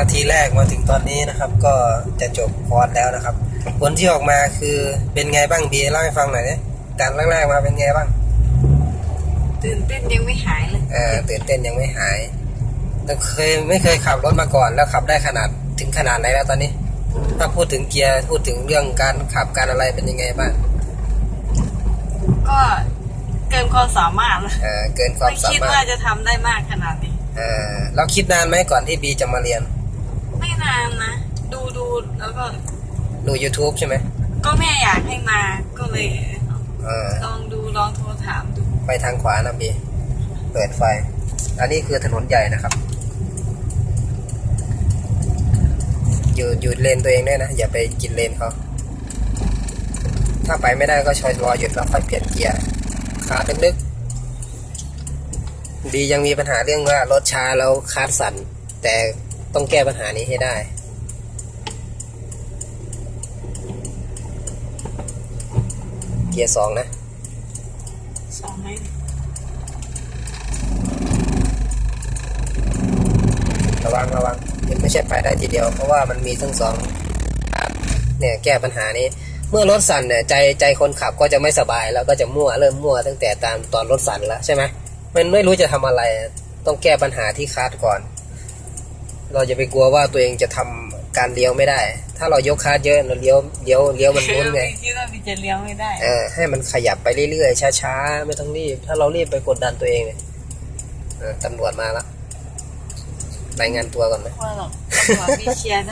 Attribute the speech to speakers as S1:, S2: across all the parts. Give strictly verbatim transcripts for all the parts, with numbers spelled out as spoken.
S1: ทีแรกมาถึงตอนนี้นะครับก็จะจบคอร์สแล้วนะครับผลที่ออกมาคือเป็นไงบ้างบีเล่าให้ฟังหน่อยเนี่ยการแรกๆมาเป็นไงบ้าง
S2: ตื่นเต้นยังไม่หายเลย
S1: เออตื่นเต้นยังไม่หายแต่เคยไม่เคยขับรถมาก่อนแล้วขับได้ขนาดถึงขนาดไหนแล้วตอนนี้ถ้าพูดถึงเกียร์พูดถึงเรื่องการขับการอะไรเป็นยังไงบ้าง
S2: ก็เกินความสามารถเลย
S1: เออเกินความสามารถไม่
S2: คิดว่าจะทำได้มากขนาดนี้
S1: เออเราคิดนานไหมก่อนที่บีจะมาเรียน
S2: ไม่นานนะดูดูแล้วก็
S1: ดู YouTube ใช่ไหม
S2: ก็แม่อยากให้มาก็เลย
S1: เออ
S2: ลองดูลองโทรถามดู
S1: ไปทางขวานะบีเปิดไฟอันนี้คือถนนใหญ่นะครับอยู่อยู่เลนตัวเองด้วยนะอย่าไปกินเลนเขาถ้าไปไม่ได้ก็ชะลอหยุดแล้วค่อยเปลี่ยนเกียร์ขาลึกๆดียังมีปัญหาเรื่องว่ารถช้าแล้วคาร์สั่นแต่ต้องแก้ปัญหานี้ให้ได้เกียร์สองนะ
S2: สองไหม
S1: ระวังระวังไม่ใช่ไปได้ทีเดียวเพราะว่ามันมีทั้งสองเนี่ยแก้ปัญหานี้เมื่อรถสั่นเนี่ยใจใจคนขับก็จะไม่สบายแล้วก็จะมั่วเริ่มมั่วตั้งแต่ตามตอนรถสั่นแล้วใช่ไหมมันไม่รู้จะทำอะไรต้องแก้ปัญหาที่คาร์ดก่อนเราจะไปกลัวว่าตัวเองจะทำการเลี้ยวไม่ได้ถ้าเรายกคาร์ดเยอะเราเลี้ยวเลี้ยวเลี้ยวมันมุนไง
S2: คิดว่ามันจะเลี้ยวไม่ได้
S1: เออให้มันขยับไปเรื่อยๆช้าๆไม่ต้องรีบถ้าเรารีบไปกดดันตัวเองเนี่ยตำรวจมาแล้วรายงานตัวก่อนไหม
S2: ว่าหรอกตำรวจมีเคลียร์ได้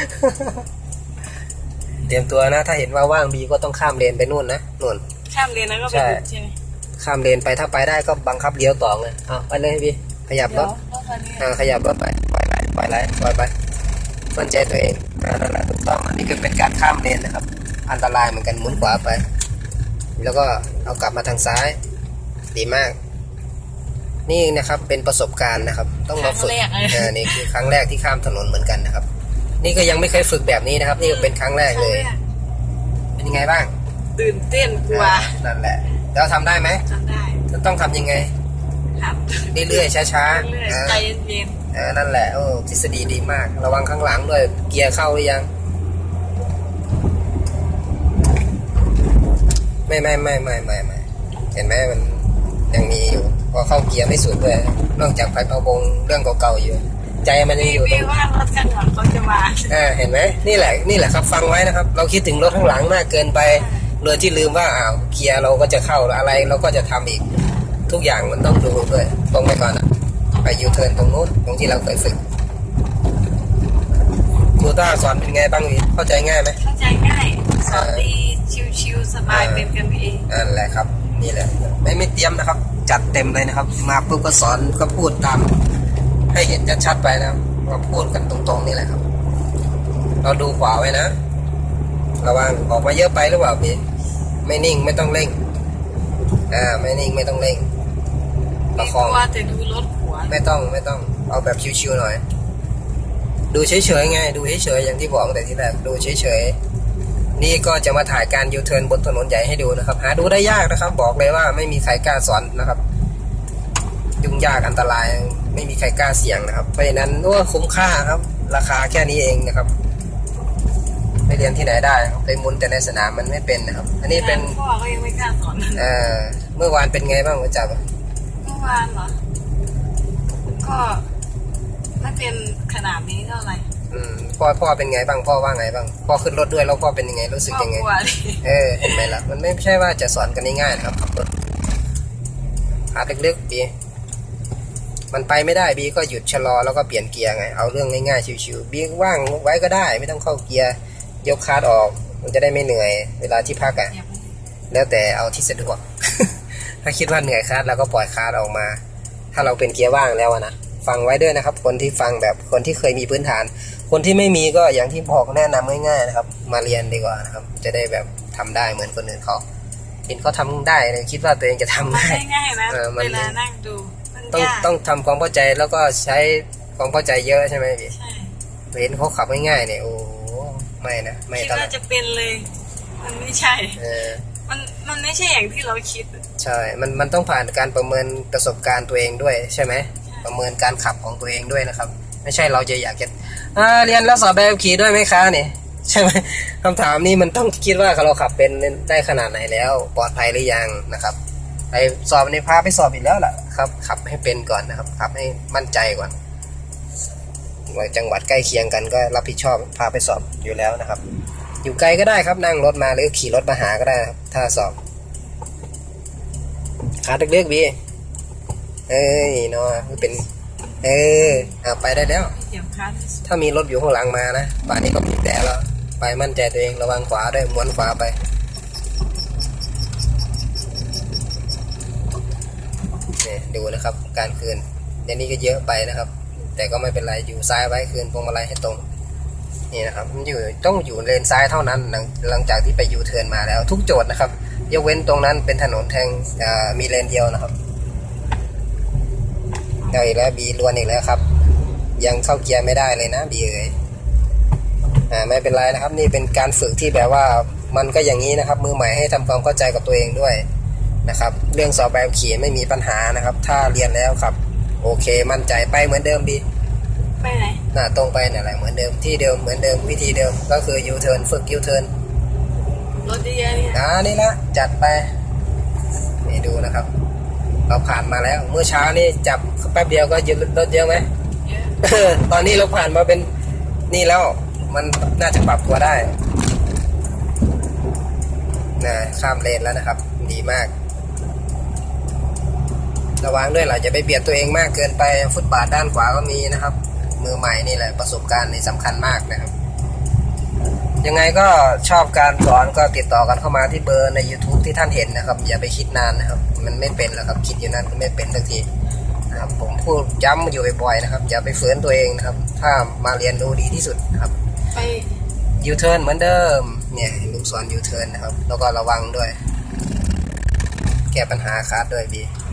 S1: เตรียมตัวนะถ้าเห็นว่าว่างบีก็ต้องข้ามเลนไปนู่นนะนู่น
S2: ข้ามเลนแล้วก็ไปหยุดใช่ไหม
S1: ข้ามเลนไปถ้าไปได้ก็บังคับเลี้ยวต่อเลยเอาไปเลยบีขยับรถอ่าขยับรถไปปล่อยไหลปล่อยไหลปล่อยไปมั่นใจตัวเองนั่นแหละถูกต้องอันนี้คือเป็นการข้ามเลนนะครับอันตรายเหมือนกันหมุนขวาไปแล้วก็เอากลับมาทางซ้ายดีมากนี่นะครับเป็นประสบการณ์นะครับต้องมาฝึกอ่านี่คือครั้งแรกที่ข้ามถนนเหมือนกันนะครับนี่ก็ยังไม่เคยฝึกแบบนี้นะครับนี่ก็เป็นครั้งแรกเลยเป็นยังไงบ้าง
S2: ตื่นเต้นกลัว
S1: นั่นแหละแล้วทำได้ไหม
S2: ทำได้
S1: ต้องทำยังไงเรื่อยๆช้า
S2: ๆใจเย็น
S1: ๆเออนั่นแหละโอ้ทฤษฎีดีมากระวังข้างหลังด้วยเกียร์เข้าหรือยังไม่ไม่ไม่ไม่ไม่ไม่เห็นไหมมันยังมีอยู่พอเข้าเกียร์ไม่สุดเลยนอกจากไฟพะวงเรื่องเก่าๆอยู่ใจมันยังอยู่ตรง
S2: ว่ารถข้างหลังเขาจะมา
S1: เออเห็นไหมนี่แหละนี่แหละครับฟังไว้นะครับเราคิดถึงรถข้างหลังมากเกินไปเลยที่ลืมว่าอ้าวเกียร์เราก็จะเข้าอะไรเราก็จะทำอีกทุกอย่างมันต้องดูด้วยตรงไปก่อนนะไปยูเทิร์นตรงนู้นตรงที่เราเคยฝึกครูต้าสอนเป็นไงบ้างวีเข้าใจง่ายไหม
S2: เข้าใจง่ายสอนดีชิวๆสบายเป็นกันเอง
S1: นั่นแหละครับนี่แหละไม่ไม่เตรียมนะครับจัดเต็มเลยนะครับมาปุ๊บก็สอนก็พูดตามให้เห็นชัดๆไปนะก็พูดกันตรงๆนี่แหละครับเราดูขวาไว้นะระวังออกมาเยอะไปหรือเปล่าพี่ไม่นิ่งไม่ต้องเร่งอ่าไม่นิ่งไม่ต้องเร่งประคอง
S2: ว่าจะดูรถหัว
S1: ไม่ต้องไม่ต้องเอาแบบชิวๆหน่อยดูเฉยๆไงดูเฉยๆอย่างที่บอกแต่ที่แรกดูเฉยๆนี่ก็จะมาถ่ายการยูเทิร์นบนถนนใหญ่ให้ดูนะครับหาดูได้ยากนะครับบอกเลยว่าไม่มีใครกล้าสอนนะครับยุ่งยากอันตรายไม่มีใครกล้าเสี่ยงนะครับเพราะฉะนั้นว่าคุ้มค่าครับราคาแค่นี้เองนะครับไปเรียนที่ไหนได้ไปมุนแต่ในสนามมันไม่เป็นนะครับอันนี้เป็น
S2: พ่อก็ยังไม่กล้าสอน
S1: เออเมื่อวานเป็นไงบ้างคุณจับ
S2: เมื่อวานเหรอก็ไม่เป็นขนาดนี้เท่าไหร่
S1: อืมพ่อพ่อเป็นไงบ้างพ่อว่าไงบ้างพ่อขึ้นรถด้วยแล้วพ่อเป็นยังไงรู้สึกยังไงเออเห็นไหมล่ะมันไม่ใช่ว่าจะสอนกันง่ายๆนะครับขับรถหาลึกๆดีมันไปไม่ได้บีก็หยุดชะลอแล้วก็เปลี่ยนเกียร์ไงเอาเรื่องง่ายๆชิวๆบีว่างไว้ก็ได้ไม่ต้องเข้าเกียร์ยกคาร์ดออกมันจะได้ไม่เหนื่อยเวลาที่พักอ่ะแล้วแต่เอาที่สะดวก ถ้าคิดว่าเหนื่อยคาร์ดเราก็ปล่อยคาร์ดออกมาถ้าเราเป็นเกียร์ว่างแล้วนะฟังไว้ด้วยนะครับคนที่ฟังแบบคนที่เคยมีพื้นฐานคนที่ไม่มีก็อย่างที่บอกแนะนำง่ายๆนะครับมาเรียนดีกว่านะครับจะได้แบบทำได้เหมือนคนอื่นเขาเห็นเขาทำได้เลยคิดว่าตัวเองจะทำได้
S2: ง่ายๆนะเวลานั่งดู
S1: ต้องต้องทำความเข้าใจแล้วก็ใช้ความเข้าใจเยอะใช่ไหมพี่
S2: ใช่
S1: เห็นเขาขับง่ายๆเนี่ยโอ้ไม่นะไม่
S2: คิดว่าจะเป็นเลยมันไม่ใช่เออมันมันไม่ใช่อย่างที่เราคิด
S1: ใช่มันมันต้องผ่านการประเมินประสบการณ์ตัวเองด้วยใช่ไหม
S2: ใช่
S1: ประเมินการขับของตัวเองด้วยนะครับไม่ใช่เราจะอยากจะอ่าเรียนแล้วสอบใบขับขี่ด้วยไหมคะเนี่ยใช่ไหมคำถามนี้มันต้องคิดว่าเราขับเป็นได้ขนาดไหนแล้วปลอดภัยหรือยังนะครับไปสอบในพาไปสอบอีกแล้วล่ะครับขับให้เป็นก่อนนะครับขับให้มั่นใจก่อนจังหวัดใกล้เคียงกันก็รับผิดชอบพาไปสอบอยู่แล้วนะครับอยู่ไกลก็ได้ครับนั่งรถมาหรือขี่รถมาหาก็ได้ครับถ้าสอบขาเลือกบีเอ้ยเนาะเป็นเออเอาไปได้แล้วถ้ามีรถอยู่ข้างหลังมานะป่านนี้ก็มีแต่แล้วไปมั่นใจตัวเองระวังขวาด้วยม้วนขวาไปเนี่ยดูนะครับการคืนเดี๋ยวนี้ก็เยอะไปนะครับแต่ก็ไม่เป็นไรอยู่ซ้ายไว้คืนพวงมาลัยให้ตรงนี่นะครับมันอยู่ต้องอยู่เลนซ้ายเท่านั้นหลังหลังจากที่ไปยูเทิร์นมาแล้วทุกโจทย์นะครับยกเว้นตรงนั้นเป็นถนนแทงมีเลนเดียวนะครับได้อีกแล้วบีล้วนอีกแล้วครับยังเข้าเกียร์ไม่ได้เลยนะบีเอ๋ยอ่าไม่เป็นไรนะครับนี่เป็นการฝึกที่แบบว่ามันก็อย่างนี้นะครับมือใหม่ให้ทำความเข้าใจกับตัวเองด้วยนะครับเรื่องสอบใบขับขี่ไม่มีปัญหานะครับถ้าเรียนแล้วครับโอเคมั่นใจไปเหมือนเดิมบี
S2: ไปไหน
S1: น่าตรงไปเนี่ยแหละเหมือนเดิมที่เดิมเหมือนเดิมวิธีเดิมก็คือยูเทิร์นฝึกยูเทิร์น
S2: รถเยอะเนี่ย
S1: อ่านี่ละจัดไปนี่ดูนะครับเราผ่านมาแล้วเมื่อเช้านี่จับแป๊บเดียวก็ยืนรถเยอะไหมเยอะตอนนี้เราผ่านมาเป็นนี่แล้วมันน่าจะปรับตัวได้นะข้ามเลนแล้วนะครับดีมากระวังด้วยเราจะไปเบียดตัวเองมากเกินไปฟุตบาทด้านขวาก็มีนะครับมือใหม่นี่แหละประสบการณ์นี่สำคัญมากนะครับยังไงก็ชอบการสอนก็ติดต่อกันเข้ามาที่เบอร์ใน YouTube ที่ท่านเห็นนะครับอย่าไปคิดนานนะครับมันไม่เป็นแล้วครับคิดอยู่นั่นก็ไม่เป็นสักทีนะครับผมพูดย้ำอยู่บ่อยๆนะครับอย่าไปฝืนตัวเองนะครับถ้ามาเรียนรู้ดีที่สุดนะครับ
S2: ไป
S1: ยูเทิร์นเหมือนเดิมเนี่ยลูกศรยูเทิร์นนะครับแล้วก็ระวังด้วยแก้ปัญหาคาร์ดด้วยบี